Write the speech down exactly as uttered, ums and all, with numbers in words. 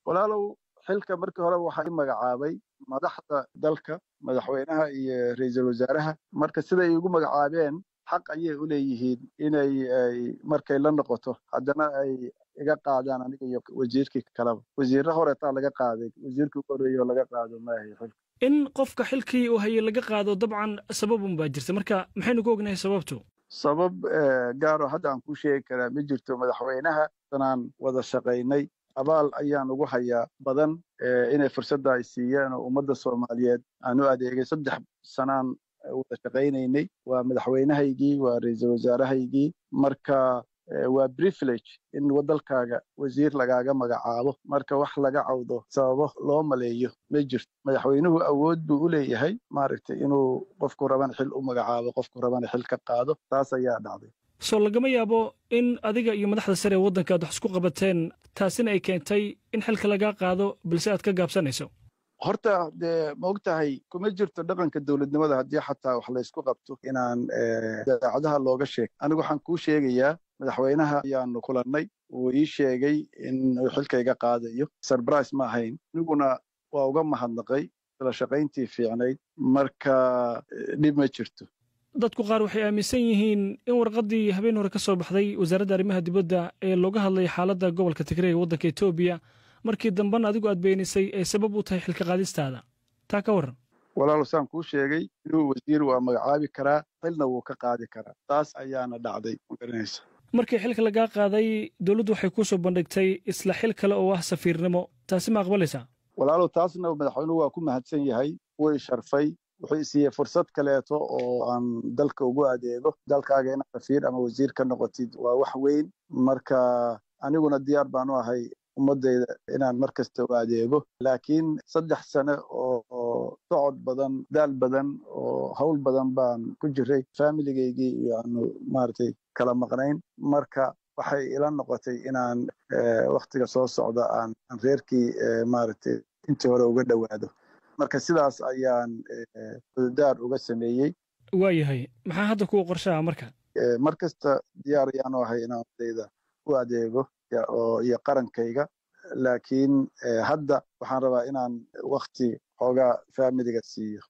walaalow xilka markii hore waxaa i magacaabay madaxda dalka madaxweynaha iyo ra'iisul wasaaraha marka sida ay igu magacaabeen xaq ayay u leeyihiin inay markay la noqoto haddana ay iga qaadaan aniga iyo wasiirkii kaleba wasiirra horeetaa laga qaaday wasiirkii ugu horreeyay oo laga qaado maahay xilka in qofka xilkii uu hayay laga qaado dabcan sababun baa jirta marka maxaynu ku ognahay sababtu sabab gaaro hadda aan ku sheegi karaa ma jirto madaxweynaha sanaan wada shaqaynay abaal ayaan ugu hayaa badan inay fursadda ay siiyeen oo ummadda soomaaliyeed aan u adeegay saddex sanaan wada shaqaynaynay waa madaxweynahaygii waa ra'iisul wasaarahaygii marka waa privilege in wadalkaaga wasiir lagaaga magacaabo marka wax laga cawdo sababo loo maleeyo ma jirto madaxweynuhu awood buu u leeyahay maaragtay inuu qofku raban xil u magacaabo qofku raban xil ka qaado taas ayaa dhacday soo lagama yaabo in adiga iyo madaxda sare ee waddanka aad wax isku qabateen taasina ay keentay in xilka lagaa qaado balse aad ka gaabsanayso horta dee ma og tahay kuma jirto dhaqanka dowladnimada haddii xataa wax laysku qabto inaan daacadaha looga sheeg anigu waxaan kuu sheegayaa madaxweynaha ayaanu kulannay wuu ii sheegay in uu xilkayga qaadayo surprise ma ahayn aniguna waa uga mahadnaqay isla shaqayntii fiicnayd marka dhib ma jirto dadku qaar waxay aaminsan yihiin in warqaddii habeen hore ka soo baxday wasaaradda arrimaha dibadda ee looga hadlay xaaladda gobolka Tigray ee waddanka Itoobiya markii dambana adigu aad beenisay ay sabab u tahay xilka qaadistaada taa ka waran walaalo saan kuu sheegay inuu wasiir waa magacaabi karaa xilna wuu ka qaadi karaa taas ayaana dhacday magaranaysa markii xilka lagaa qaaday dowladdu waxay kuu soo bandhigtay isla xil kale oo ah safiirnimo taasi ma aqbalaysaa walaalo taasna madaxweynuhu waa ku mahadsan yahay way sharfay wuxuu siiyey fursad kaleeto oo aan dalka ugu adeego dalkaaga inaad safiir ama wasiir ka noqotid waa wax weyn marka aniguna diyaar baan u ahay ummadayda inaan mar kasta u adeego laakiin saddex sane oo socod badan daal badan oo hawl badan baan ku jiray faamiligaygi iyo aanu maaragtay kala maqnayn marka waxay ila noqotay inaan waktiga soo socda aan reerkii maaragtay intii hore uga dhowaado marka sidaas ayaan daar uga sameeyey waayahay maxaa hadda kuwa qorshaha marka mar kasta diyaar ayaan u ahay inaan ummadayda u adeego iyo qarankayga laakiin hadda waxaan rabaa inaan wakti xoogaa faamiliga siiyo